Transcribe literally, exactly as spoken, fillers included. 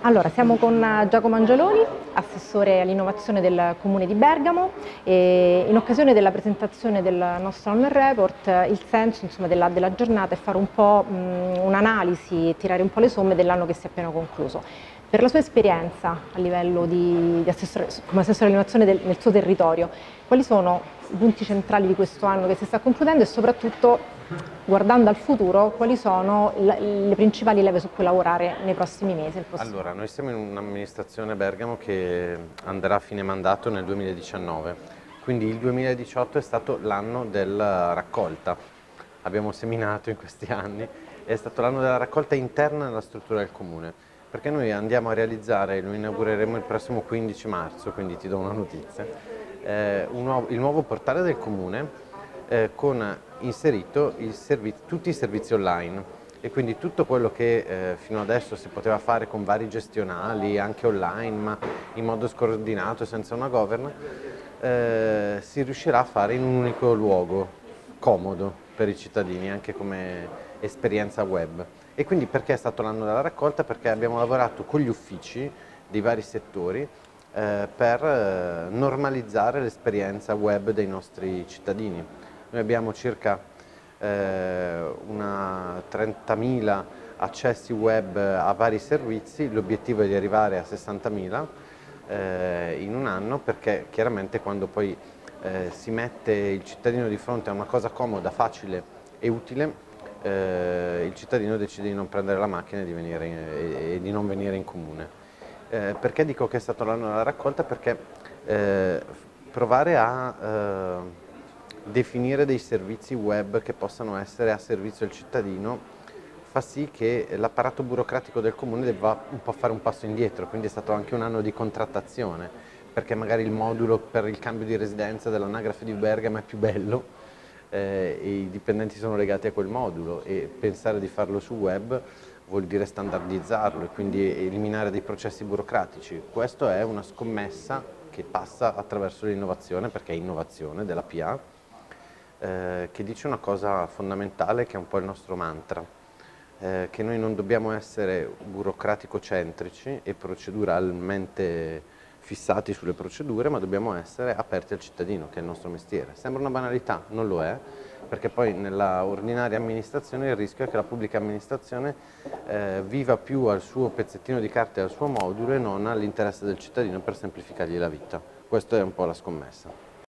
Allora, siamo con Giacomo Angioloni, assessore all'innovazione del Comune di Bergamo, e in occasione della presentazione del nostro Annual Report il senso insomma, della, della giornata è fare un po' un'analisi, tirare un po' le somme dell'anno che si è appena concluso. Per la sua esperienza a livello di, di assessore, come assessore all'innovazione del, nel suo territorio, quali sono i punti centrali di questo anno che si sta concludendo e soprattutto, guardando al futuro, quali sono le, le principali leve su cui lavorare nei prossimi mesi? Allora, noi siamo in un'amministrazione Bergamo che andrà a fine mandato nel duemiladiciannove, quindi il duemiladiciotto è stato l'anno della raccolta. Abbiamo seminato in questi anni, è stato l'anno della raccolta interna nella struttura del Comune, perché noi andiamo a realizzare, lo inaugureremo il prossimo quindici marzo, quindi ti do una notizia, eh, un nuovo, il nuovo portale del Comune eh, con inserito il tutti i servizi online. E quindi tutto quello che eh, fino adesso si poteva fare con vari gestionali, anche online, ma in modo scordinato, senza una governance, eh, si riuscirà a fare in un unico luogo, comodo per i cittadini, anche come esperienza web. E quindi perché è stato l'anno della raccolta? Perché abbiamo lavorato con gli uffici di vari settori eh, per eh, normalizzare l'esperienza web dei nostri cittadini. Noi abbiamo circa una trentamila accessi web a vari servizi, l'obiettivo è di arrivare a sessantamila eh, in un anno, perché chiaramente quando poi eh, si mette il cittadino di fronte a una cosa comoda, facile e utile, eh, il cittadino decide di non prendere la macchina e di, venire in, e, e di non venire in comune. Eh, perché dico che è stato l'anno della raccolta? Perché eh, provare a eh, definire dei servizi web che possano essere a servizio del cittadino fa sì che l'apparato burocratico del Comune debba un po' fare un passo indietro, quindi è stato anche un anno di contrattazione, perché magari il modulo per il cambio di residenza dell'anagrafe di Bergamo è più bello eh, e i dipendenti sono legati a quel modulo, e pensare di farlo su web vuol dire standardizzarlo e quindi eliminare dei processi burocratici. Questa è una scommessa che passa attraverso l'innovazione, perché è innovazione della P A, Eh, che dice una cosa fondamentale, che è un po' il nostro mantra, eh, che noi non dobbiamo essere burocratico-centrici e proceduralmente fissati sulle procedure, ma dobbiamo essere aperti al cittadino, che è il nostro mestiere. Sembra una banalità, non lo è, perché poi nella ordinaria amministrazione il rischio è che la pubblica amministrazione eh, viva più al suo pezzettino di carta e al suo modulo e non all'interesse del cittadino per semplificargli la vita. Questa è un po' la scommessa.